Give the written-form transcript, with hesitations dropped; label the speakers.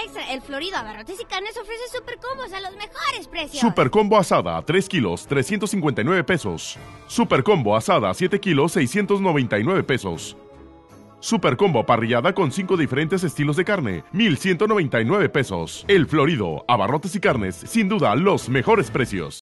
Speaker 1: extra. El Florido Abarrotes y Carnes ofrece super combos a los mejores precios.
Speaker 2: Super combo asada 3 kilos, 359 pesos. Super combo asada 7 kilos, 699 pesos. Super combo parrillada con 5 diferentes estilos de carne, 1,199 pesos. El Florido Abarrotes y Carnes, sin duda los mejores precios.